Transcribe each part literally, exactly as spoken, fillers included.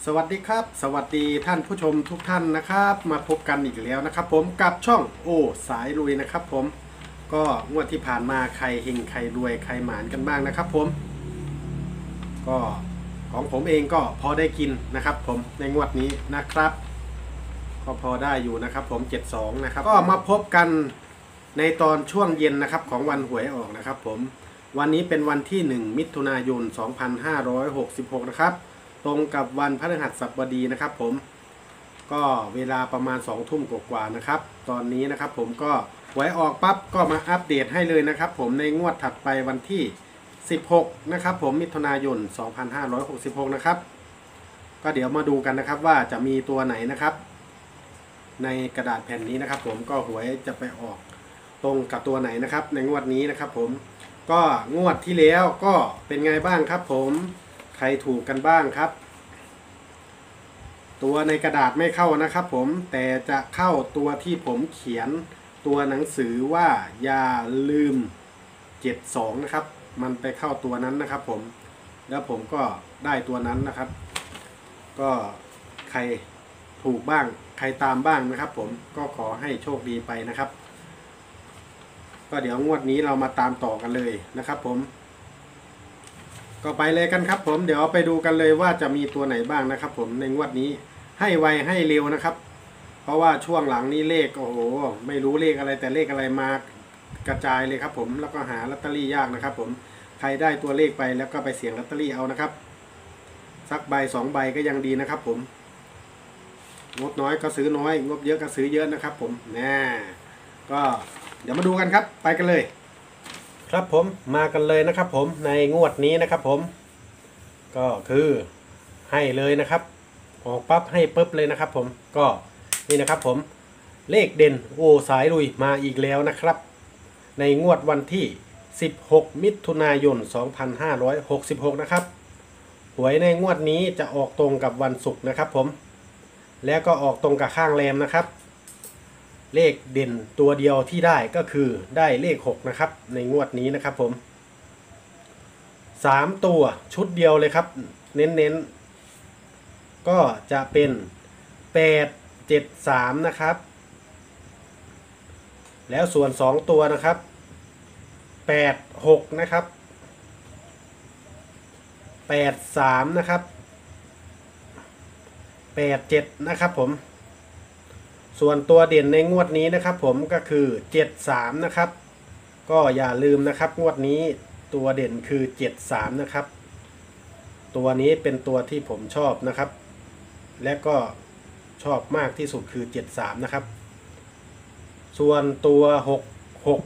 สวัสดีครับสวัสดีท่านผู้ชมทุกท่านนะครับมาพบกันอีกแล้วนะครับผมกับช่องโอสายลุยนะครับผมก็งวดที่ผ่านมาใครเฮงใครรวยใครหมานกันบ้างนะครับผมก็ของผมเองก็พอได้กินนะครับผมในงวดนี้นะครับก็พอได้อยู่นะครับผมเจ็ดสองนะครับก็มาพบกันในตอนช่วงเย็นนะครับของวันหวยออกนะครับผมวันนี้เป็นวันที่หนึ่งมิถุนายนสองพันห้าร้อยหกสิบหกนะครับตรงกับวันพฤหัสบดีนะครับผมก็เวลาประมาณสองทุ่มกว่าๆนะครับตอนนี้นะครับผมก็หวยออกปั๊บก็มาอัปเดตให้เลยนะครับผมในงวดถัดไปวันที่สิบหกนะครับผมมิถุนายนสองพันห้าร้อยหกสิบหกนะครับก็เดี๋ยวมาดูกันนะครับว่าจะมีตัวไหนนะครับในกระดาษแผ่นนี้นะครับผมก็หวยจะไปออกตรงกับตัวไหนนะครับในงวดนี้นะครับผมก็งวดที่แล้วก็เป็นไงบ้างครับผมใครถูกกันบ้างครับตัวในกระดาษไม่เข้านะครับผมแต่จะเข้าตัวที่ผมเขียนตัวหนังสือว่าอย่าลืมเจ็ดสองนะครับมันไปเข้าตัวนั้นนะครับผมแล้วผมก็ได้ตัวนั้นนะครับก็ใครถูกบ้างใครตามบ้างนะครับผมก็ขอให้โชคดีไปนะครับก็เดี๋ยวงวดนี้เรามาตามต่อกันเลยนะครับผมก็ไปเลยกันครับผมเดี๋ยวไปดูกันเลยว่าจะมีตัวไหนบ้างนะครับผมในงวดนี้ให้ไวให้เร็วนะครับเพราะว่าช่วงหลังนี้เลขโอ้โหไม่รู้เลขอะไรแต่เลขอะไรมากระจายเลยครับผมแล้วก็หาลอตเตอรี่ยากนะครับผมใครได้ตัวเลขไปแล้วก็ไปเสี่ยงลอตเตอรี่เอานะครับสักใบสองใบก็ยังดีนะครับผมงบน้อยก็ซื้อน้อยงบเยอะก็ซื้อเยอะนะครับผมแน่ก็เดี๋ยวมาดูกันครับไปกันเลยครับผมมากันเลยนะครับผมในงวดนี้นะครับผมก็คือให้เลยนะครับออกปั๊บให้ปุ๊บเลยนะครับผมก็นี่นะครับผมเลขเด่นโอสายลุยมาอีกแล้วนะครับในงวดวันที่สิบหกมิถุนายนสองพันห้าร้อยหกสิบหกนะครับหวยในงวดนี้จะออกตรงกับวันศุกร์นะครับผมแล้วก็ออกตรงกับข้างแรมนะครับเลขเด่นตัวเดียวที่ได้ก็คือได้เลขหกนะครับในงวดนี้นะครับผมสามตัวชุดเดียวเลยครับเน้นๆก็จะเป็นแปด เจ็ด สามนะครับแล้วส่วนสองตัวนะครับแปด หกนะครับแปด สามนะครับแปด เจ็ดนะครับผมส่วนตัวเด่นในงวดนี้นะครับผมก็คือเจ็ด สามนะครับก็อย่าลืมนะครับงวดนี้ตัวเด่นคือเจ็ด สามนะครับตัวนี้เป็นตัวที่ผมชอบนะครับและก็ชอบมากที่สุดคือเจ็ด สามนะครับส่วนตัวหก หก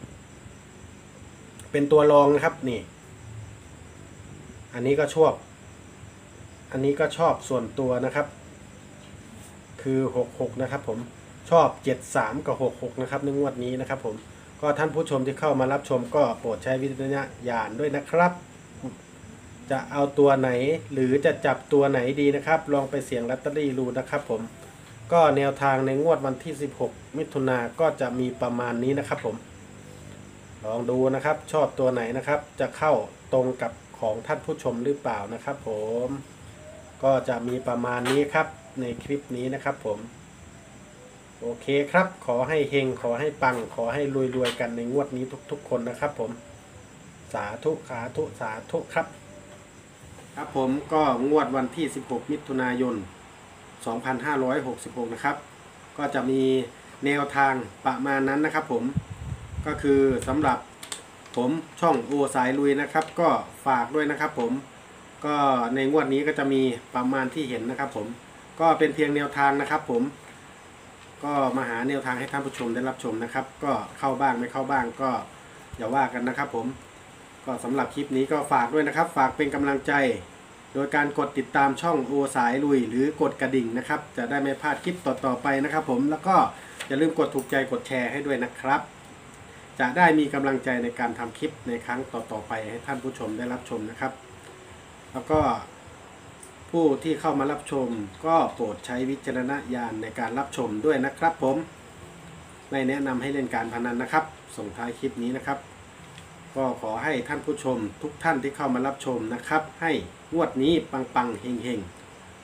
เป็นตัวรองนะครับนี่อันนี้ก็ชอบอันนี้ก็ชอบส่วนตัวนะครับคือหก หกนะครับผมชอบเจ็ด สามกับหก หกนะครับในงวดนี้นะครับผมก็ท่านผู้ชมที่เข้ามารับชมก็โปรดใช้วิจารณญาณด้วยนะครับจะเอาตัวไหนหรือจะจับตัวไหนดีนะครับลองไปเสี่ยงลอตเตอรี่ดูนะครับผมก็แนวทางในงวดวันที่สิบหกมิถุนายนก็จะมีประมาณนี้นะครับผมลองดูนะครับชอบตัวไหนนะครับจะเข้าตรงกับของท่านผู้ชมหรือเปล่านะครับผมก็จะมีประมาณนี้ครับในคลิปนี้นะครับผมโอเคครับขอให้เฮงขอให้ปังขอให้รวยๆกันในงวดนี้ทุกๆคนนะครับผมสาธุสาธุสาธุครับครับผมก็งวดวันที่สิบหกมิถุนายนสองพันห้าร้อยหกสิบหกนะครับก็จะมีแนวทางประมาณนั้นนะครับผมก็คือสำหรับผมช่องโอสายลุยนะครับก็ฝากด้วยนะครับผมก็ในงวดนี้ก็จะมีประมาณที่เห็นนะครับผมก็เป็นเพียงแนวทางนะครับผมก็มาหาแนวทางให้ท่านผู้ชมได้รับชมนะครับก็เข้าบ้างไม่เข้าบ้างก็อย่าว่ากันนะครับผมก็สำหรับคลิปนี้ก็ฝากด้วยนะครับฝากเป็นกำลังใจโดยการกดติดตามช่องโอสายลุยหรือกดกระดิ่งนะครับจะได้ไม่พลาดคลิปต่อๆไปนะครับผมแล้วก็อย่าลืมกดถูกใจกดแชร์ให้ด้วยนะครับจะได้มีกำลังใจในการทำคลิปในครั้งต่อๆไปให้ท่านผู้ชมได้รับชมนะครับแล้วก็ผู้ที่เข้ามารับชมก็โปรดใช้วิจารณญาณในการรับชมด้วยนะครับผมไม่แนะนำให้เล่นการพนันนะครับส่งท้ายคลิปนี้นะครับก็ขอให้ท่านผู้ชมทุกท่านที่เข้ามารับชมนะครับให้งวดนี้ปังๆเฮงๆ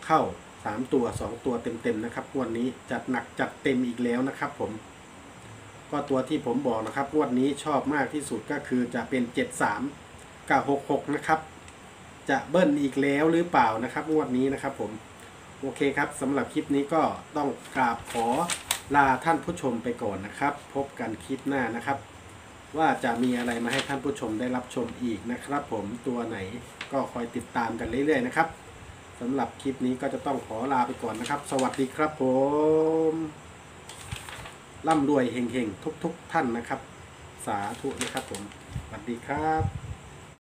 เข้าสามตัวสองตัวเต็มๆนะครับงวดนี้จัดหนักจัดเต็มอีกแล้วนะครับผมก็ตัวที่ผมบอกนะครับงวดนี้ชอบมากที่สุดก็คือจะเป็นเจ็ดสามกับหกหกนะครับจะเบิ้ลอีกแล้วหรือเปล่านะครับงวดนี้นะครับผมโอเคครับสำหรับคลิปนี้ก็ต้องกราบขอลาท่านผู้ชมไปก่อนนะครับพบกันคลิปหน้านะครับว่าจะมีอะไรมาให้ท่านผู้ชมได้รับชมอีกนะครับผมตัวไหนก็คอยติดตามกันเรื่อยๆนะครับสำหรับคลิปนี้ก็จะต้องขอลาไปก่อนนะครับสวัสดีครับผมร่ำรวยเฮงๆทุกๆท่านนะครับสาธุนะครับผมสวัสดีครับ